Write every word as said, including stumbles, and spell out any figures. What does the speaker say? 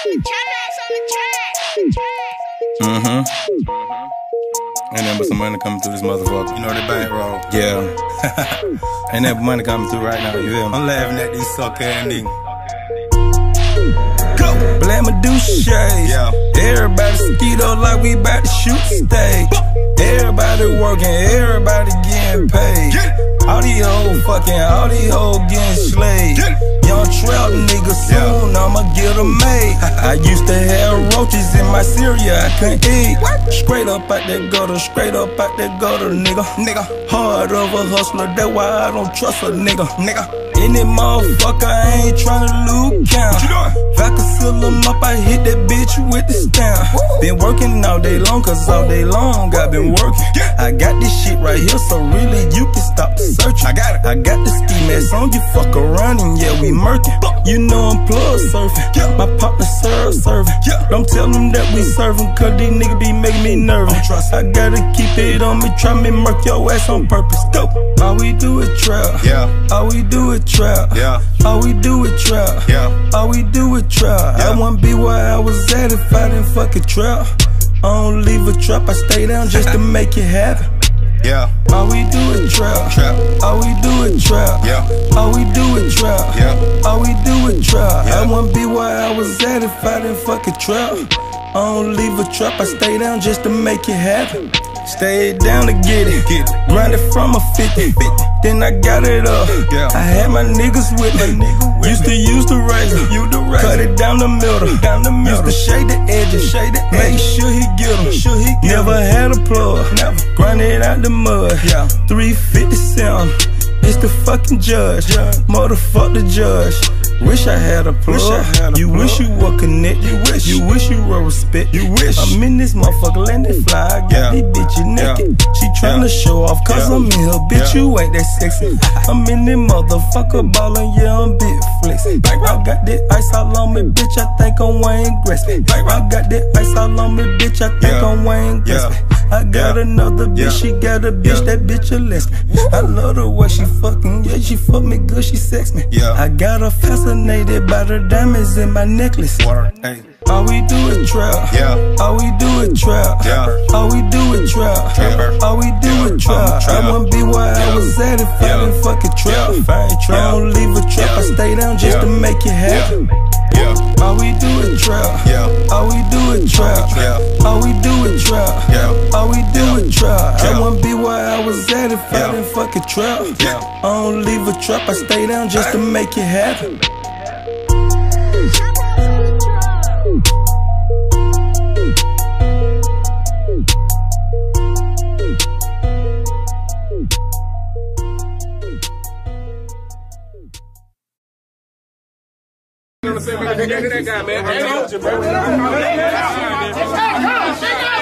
Mm-hmm. Ain't nothing but some money coming through this motherfucker. You know the bankroll. Yeah. Ain't nothing but money coming through right now, you feel me? I'm laughing at these sucker-ass niggas. Go! Black Medusa shades. Yeah. Everybody skeeto like we bout to shoot stage. Everybody working, everybody getting paid. All these hoes fucking, all these hoes getting slayed. Young trap nigga, soon yeah. I'ma get them made. I used to have roaches in my cereal I couldn't eat. Straight up out that gutter, straight up out that gutter, nigga. Nigga, hard of a hustler, that's why I don't trust a nigga. Nigga, any motherfucker, I ain't tryna lose count. If I could seal them up, I hit that bitch with the stamp. Been working all day long, cause all day long I've been working. I got this shit right here, so really you can stop the search. I got it. I got the ski mask on, you fuck around and yeah, we murking. You know I'm plug surfing, yeah. My partner serve serving, yeah. Don't tell them that we serving, cause these niggas be making me nervous. I gotta keep it on me, try me murk your ass on purpose. Go. All we do is trap, yeah. All we do is trap, yeah. All we do is trap, yeah. All we do is trap, yeah. I wouldn't be where I was at if I didn't fucking trap. I don't leave a trap, I stay down just to make it happen. Yeah. All we do is trap. Trap. All we do is trap. Yeah. All we do is trap. Yeah. All we do is trap. Yeah. I wouldn't be where I was at if I didn't fucking trap. I don't leave a trap, I stay down just to make it happen. Stay down to get it, get it. Grind it from a fifty, fifty. Then I got it up, yeah. I had my niggas with me, nigga with Used me. to use the razor, you the razor. Cut it down the middle, down the middle. Used to shade the edges, shade the make sure he get them, sure he get Never em. had a plug, never. Grind it out the mud, yeah. three fifty-seven, it's the fucking judge, judge. Motherfuck the judge. Wish I had a plug. Wish I had a you plug. Wish you were connect. You wish. You wish you were respect. You wish. I'm in this motherfucker, let it fly. I got yeah. these bitches naked. Yeah. She tryna yeah. show off, cause yeah. I'm in her, bitch. Yeah. You ain't that sexy. I'm in this motherfucker ballin', yeah, I'm big flexin'. I got that ice all on me, bitch. I think I'm Wayne Gretzky. I got that ice all on me, bitch. I think yeah. I'm Wayne Gretzky. Yeah. I got yeah. another bitch, yeah. she got a bitch, yeah. that bitch a lesbian. I love the way she fucking, yeah, she fuck me good, she sex me. Yeah. I got her fascinated by the diamonds in my necklace. Hey. All we do is trap, yeah. All we do is trap, yeah. All we do is trap, Trapper. All we do yeah. is trap. I wouldn't be where yeah. I was at if yeah. I didn't fucking trap. Yeah. If I ain't trap, I don't leave a trap, yeah. I stay down just yeah. to make it happen. Yeah. Yeah. All we do is trap, yeah. All we do is trap, yeah. All we do is trap, yeah. All we do yeah. is trap. Yeah. I wouldn't be where I was at if yeah. I didn't fucking trap. Yeah. I don't leave a trap, I stay down just to make it happen. That guy, man.